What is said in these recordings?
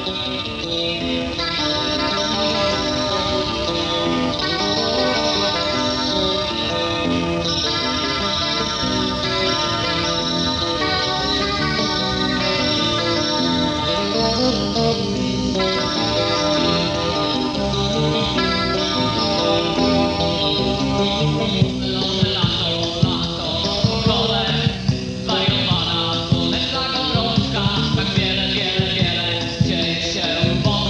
Zwariowana, słoneczna gorączka, tak wiele, wiele, wiele dzieje się wokół.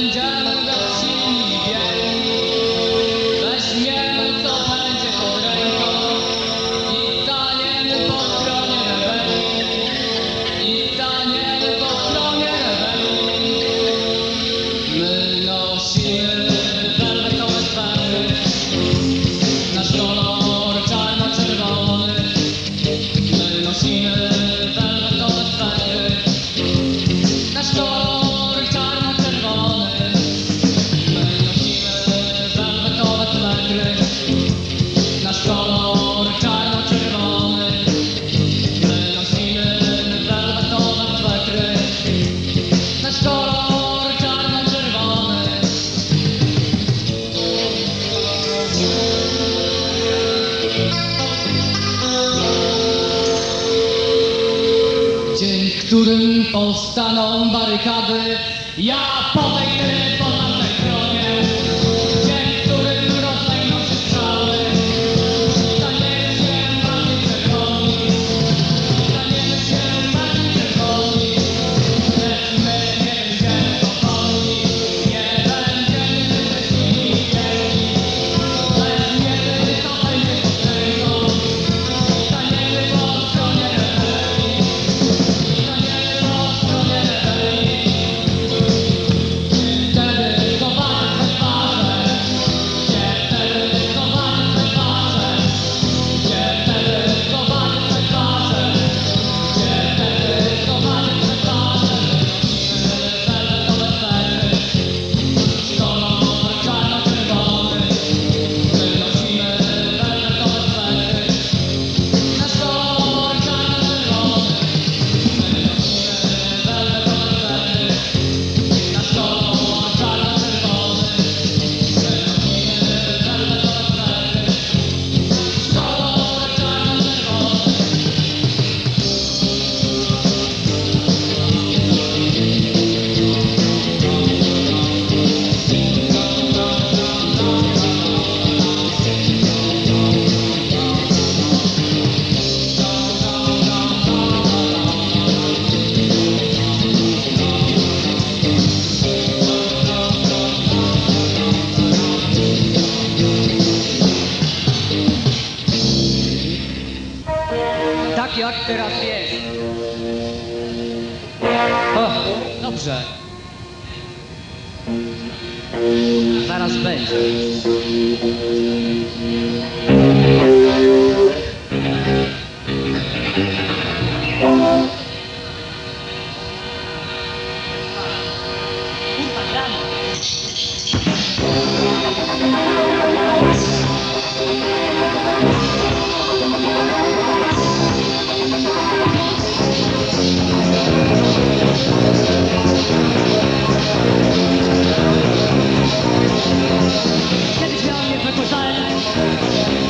będziemy gościni bieli. Weźmiemy co będzie pod ręką i staniemy po stronie rebelii. I staniemy po stronie rebelii. My nosimy welwetowe swetry, nasz kolor czarno-czerwony. My nosimy welwetowe swetry, nasz kolor czarno-czerwony. My nosimy welwetowe swetry, nasz kolor czarno-czerwony. My nosimy welwetowe swetry, nasz kolor czarno-czerwony. Dzień, w którym powstaną barykady, ja podejdę po tamtej stronie. Dzień, w którym rozlegną się strzały, staniemy się bardziej czerwoni. Staniemy się bardziej czerwoni. Lecz my nie będziemy powolni, nie będziemy szczęśliwi wielki. Weźmiemy co będzie pod ręką, staniemy po stronie rebelii. Staniemy po stronie rebelii. Wtedy zobaczę twe twarze, gdzie wtedy zobaczę twe twarze, gdzie wtedy zobaczę twe twarze, gdzie wtedy zobaczę twe twarze. My nosimy welwetowe swetry, kolor czarno-czerwony. My nosimy welwetowe swetry, nasz kolor czarno-czerwony. My nosimy welwetowe swetry, nasz kolor czarno-czerwony. My nosimy welwetowe swetry, kolor czarno-czerwony. Tak jak teraz jest. O, dobrze. Zaraz będzie. Kiedyś miałem niezwykły sen.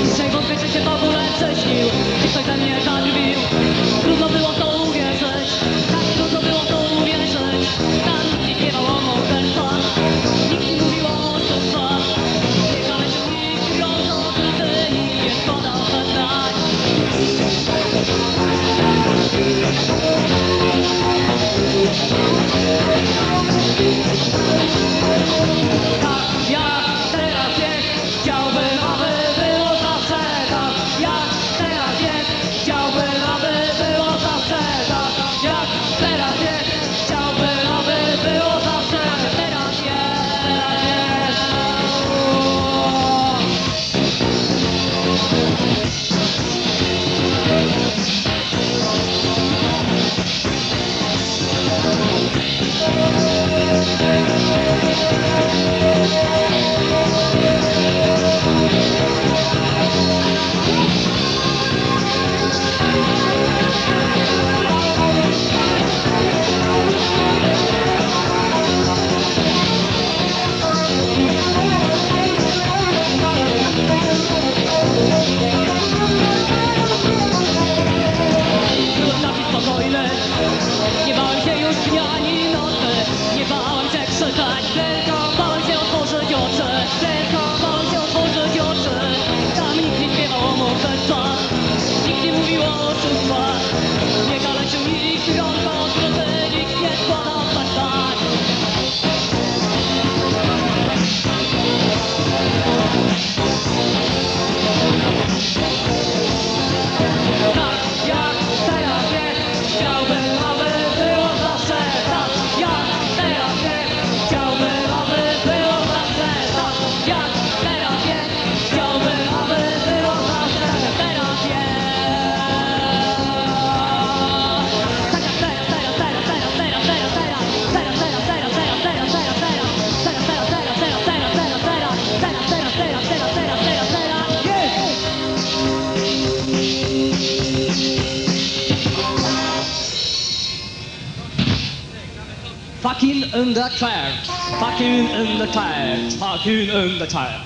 fucking in the church, fucking in the church, fucking in the church.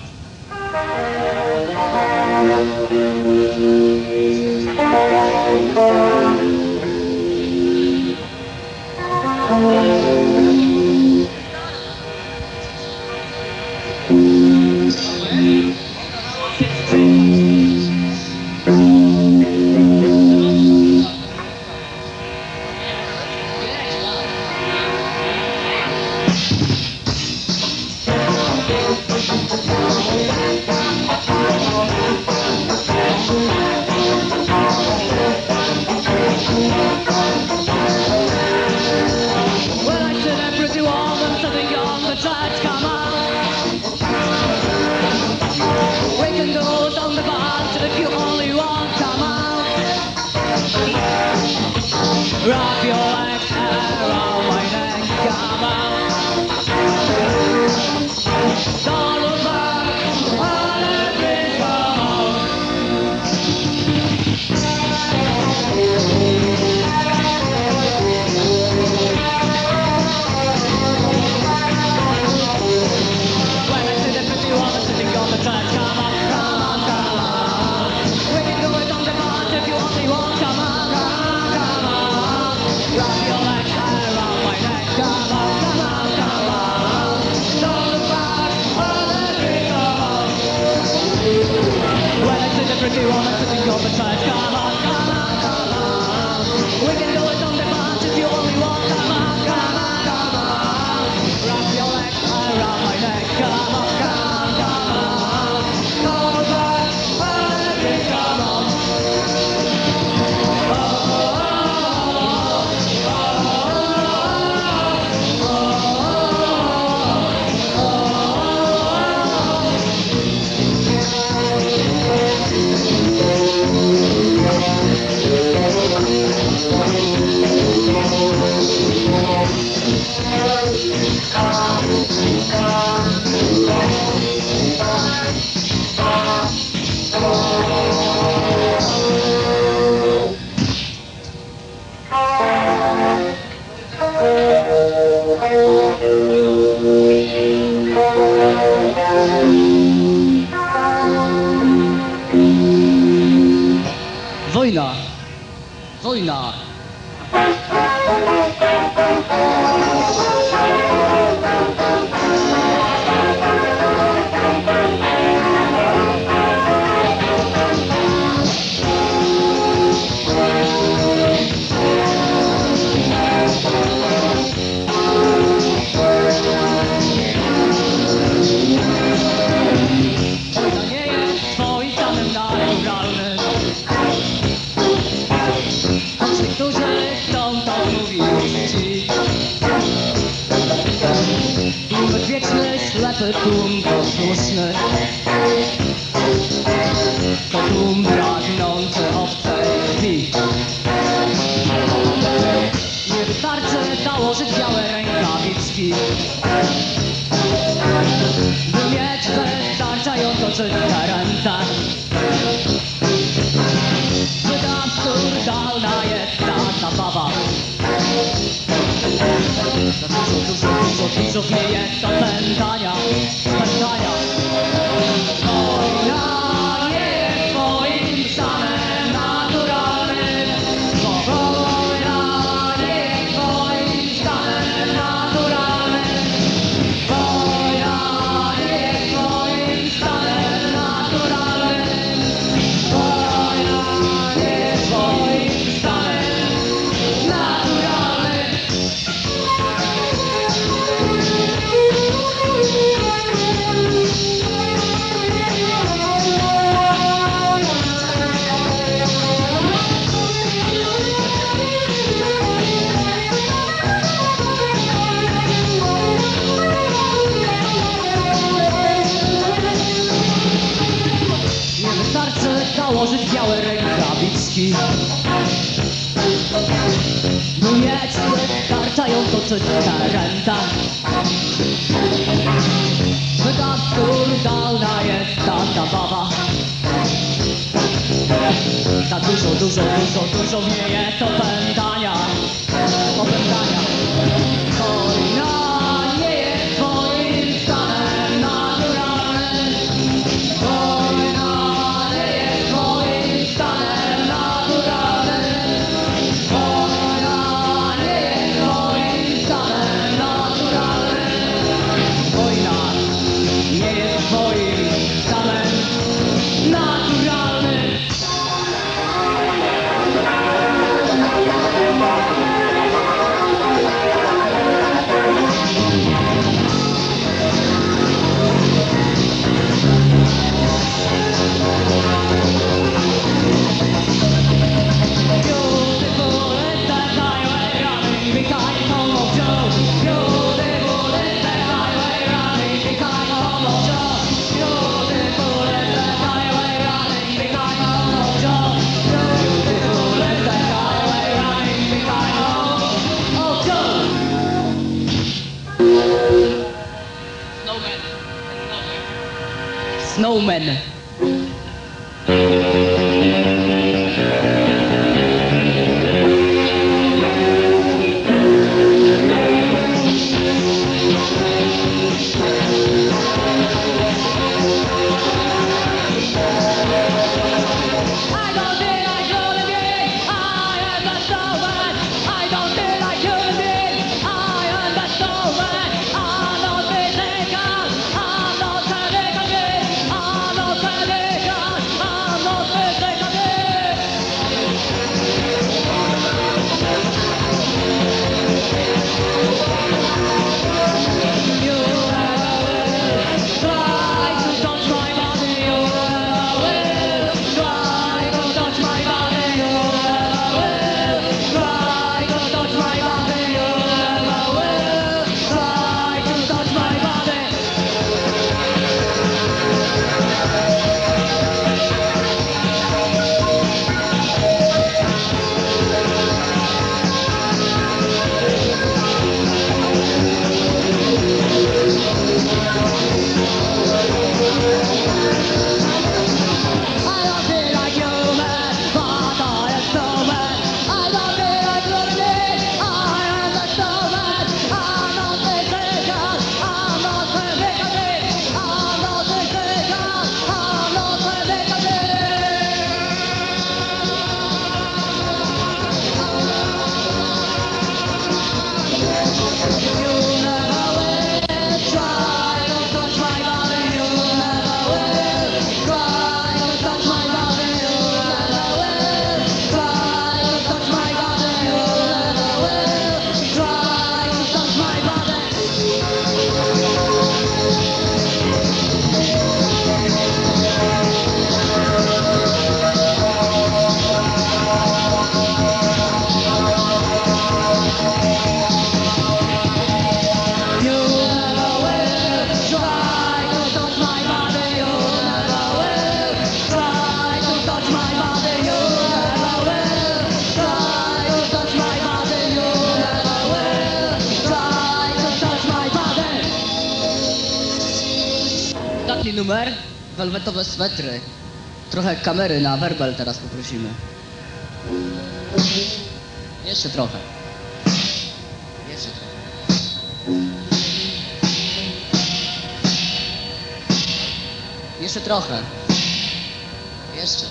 Wrap your legs around my neck, come out. Don't look back, let it When I see the pretty woman sitting on the track, come on, come on, come on. We can do it on the mat if you only want, come on, come on. Wrap your legs around my neck, come on, come on, come on. Don't look back, let it go. When I see the pretty woman sitting on the track, come on, come on, come on. We can do it on the mat if you only want, come on, come on, come on. Wrap your legs around my neck, come on, come on, come on. Don't look back, let it come on. Wojna! Wojna! Wojna nie jest twoim stanem naturalnym. Choć niektórzy chcą to mówić ci. Tłum wieczny, ślepy tłum posłuszny. To tłum pragnący obcej krwi. Nie wystarczy założyć białe rękawiczki, by mieć wystarczająco czyste ręce. Zbyt absurdalna jest ta zabawa. Za dużo nie jest opętania, opętania. Wojna nie jest twoim stanem naturalnym. Wojna nie jest twoim stanem naturalnym. Wojna nie jest twoim stanem naturalnym. Wojna nie jest twoim stanem naturalnym. Nie wystarczy założyć białe rękawiczki, by mieć wystarczająco czyste ręce. Zbyt absurdalna jest ta zabawa. Za dużo nie jest opętania, opętania. Wojna Snowman. Ostatni numer, welwetowe swetry. Trochę kamery na werbel teraz poprosimy. Jeszcze trochę. Jeszcze trochę. Jeszcze trochę. Jeszcze.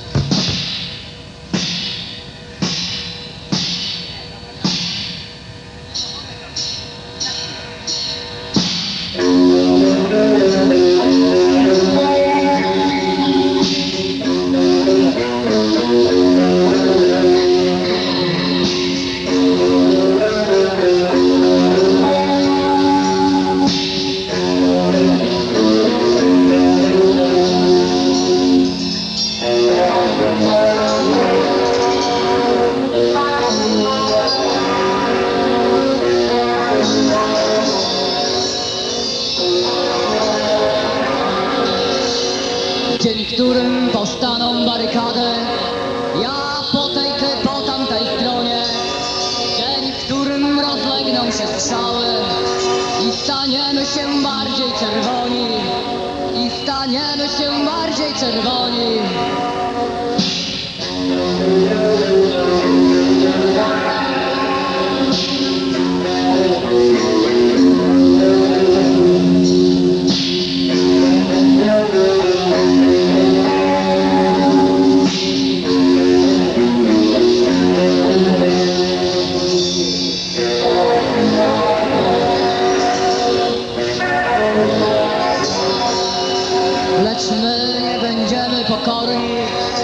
Dzień, w którym powstaną barykadę, ja po tej, ty po tamtej stronie. Dzień, w którym rozlegną się strzały i staniemy się bardziej czerwoni. I staniemy się bardziej czerwoni. Lecz my nie będziemy pokorni.